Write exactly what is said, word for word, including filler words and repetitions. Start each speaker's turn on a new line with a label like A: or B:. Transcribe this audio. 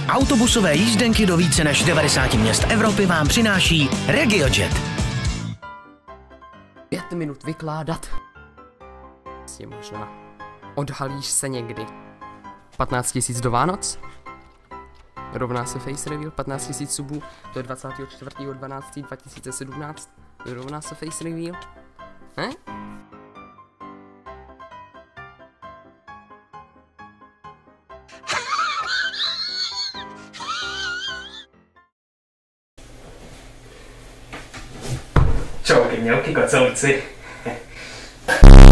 A: Autobusové jízdenky do více než devadesáti měst Evropy vám přináší RegioJet.
B: Pět minut vykládat. Je možná. Odhalíš se někdy. patnáct tisíc do Vánoc? Rovná se face reveal, patnáct tisíc subů, to je dvacátého čtvrtého dvanáctého dva tisíce sedmnáct. Rovná se face reveal? He?
C: Čauky, mělky, kocourci.